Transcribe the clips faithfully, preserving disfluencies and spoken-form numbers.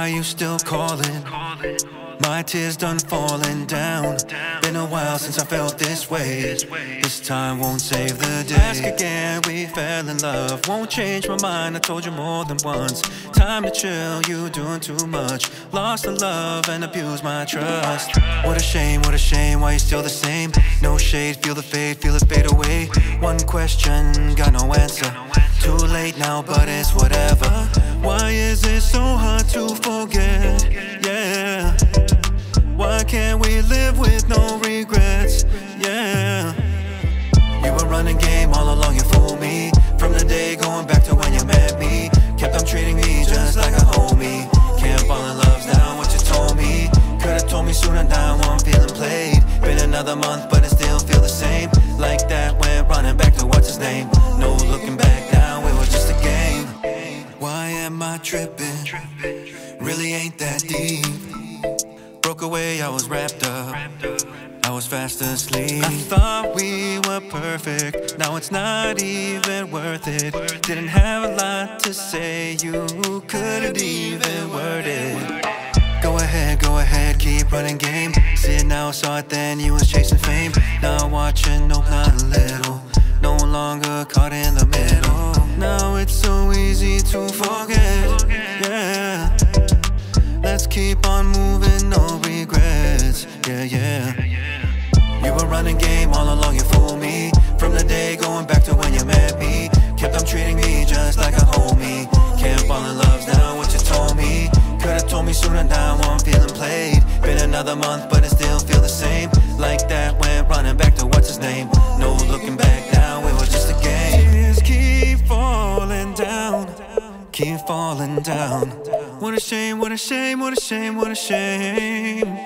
Why you still calling? My tears done falling down. Been a while since I felt this way. This time won't save the day. Ask again, we fell in love. Won't change my mind, I told you more than once. Time to chill, you doing too much. Lost the love and abused my trust. What a shame, what a shame, why you still the same? No shade, feel the fade, feel it fade away. One question, got no answer. Too late now, but it's whatever. Why is it so hard to forget? Yeah. Why can't we live with no regrets? Yeah. You were running game all along, you fooled me. From the day going back to when you met me. Kept on treating me just like a homie. Can't fall in love's now what you told me. Could've told me sooner, now I'm feeling played. Been another month but it still feel the same. Like that, went running back to what's his name. No looking back now, it was just a game. Why am I tripping? Really ain't that deep. Broke away, I was wrapped up, I was fast asleep. I thought we were perfect, now it's not even worth it. Didn't have a lot to say, you couldn't even word it. Go ahead, go ahead, keep running game. See it now, saw it then, you was chasing fame. Now watching, nope, not a little. No longer caught in the middle. Now it's so easy to forget, yeah. Let's keep on moving, no regrets, yeah, yeah. You were running game all along, you fooled me. From the day going back to when you met me. Kept on treating me just like a homie. Can't fall in love now, what you told me. Could've told me sooner, now I'm feeling played. Been another month, but it still feel the same. Like that, went running back to what's his name. No looking back now, it was just a game. Tears keep falling down, keep falling down. What a shame, what a shame, what a shame, what a shame.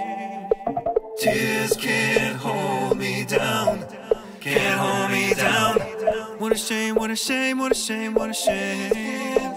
Tears can't hold me down, can't hold me down. What a shame, what a shame, what a shame, what a shame.